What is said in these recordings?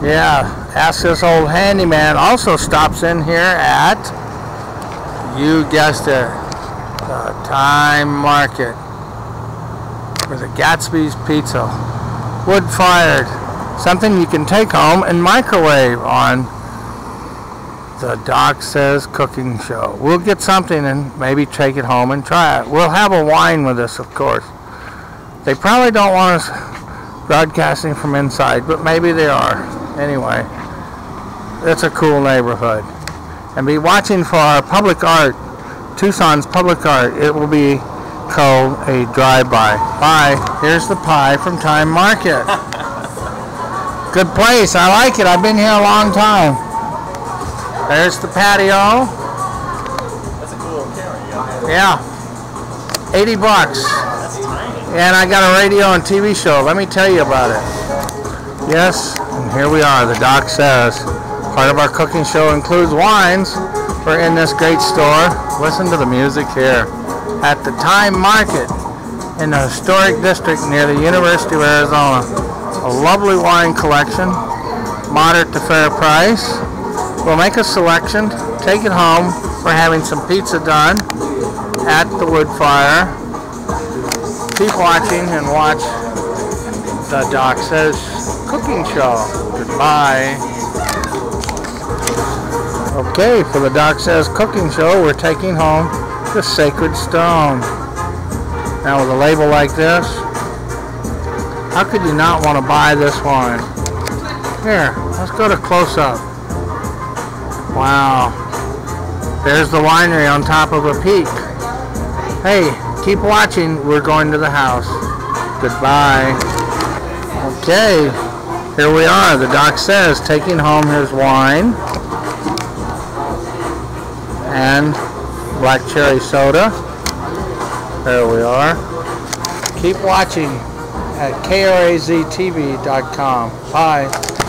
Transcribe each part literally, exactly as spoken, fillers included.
Yeah, Ask This Old Handyman also stops in here at, you guessed it, the Time Market for the Gatsby's Pizza. Wood-fired. Something you can take home and microwave on the Doc Says Cooking Show. We'll get something and maybe take it home and try it. We'll have a wine with us, of course. They probably don't want us broadcasting from inside, but maybe they are. Anyway, it's a cool neighborhood. And be watching for our public art, Tucson's public art. It will be called a drive-by. Bye. Here's the pie from Time Market. Good place. I like it. I've been here a long time. There's the patio. That's a cool camera. Yeah. eighty bucks. That's tiny. And I got a radio and T V show. Let me tell you about it. Yes, and here we are. The Doc Says. Part of our cooking show includes wines. We're in this great store. Listen to the music here. At the Time Market in the historic district near the University of Arizona. A lovely wine collection. Moderate to fair price. We'll make a selection. Take it home. We're having some pizza done at the wood fire. Keep watching and watch the Doc Says Cooking Show. Goodbye. Okay, for the Doc Says Cooking Show, we're taking home the Sacred Stone. Now with a label like this, how could you not want to buy this wine? Here, let's go to close-up. Wow. There's the winery on top of a peak. Hey, keep watching. We're going to the house. Goodbye. Okay, here we are. The Doc Says taking home his wine and black cherry soda. There we are. Keep watching at K R A Z T V dot com. Bye.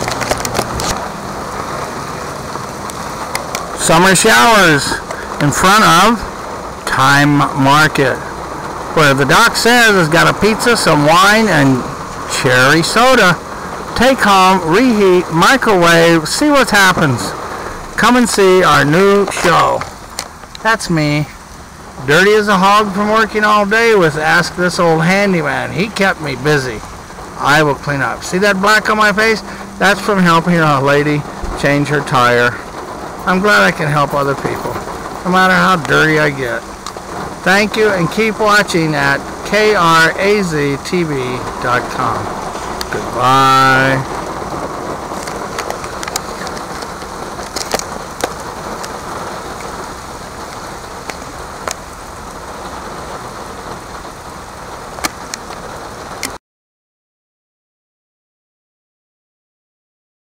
Summer showers in front of Time Market, where the Doc Says has got a pizza, some wine, and cherry soda. Take home, reheat, microwave, see what happens. Come and see our new show. That's me. Dirty as a hog from working all day with Ask This Old Handyman. He kept me busy. I will clean up. See that black on my face? That's from helping a lady change her tire. I'm glad I can help other people, no matter how dirty I get. Thank you, and keep watching at K R A Z T V dot com. Goodbye.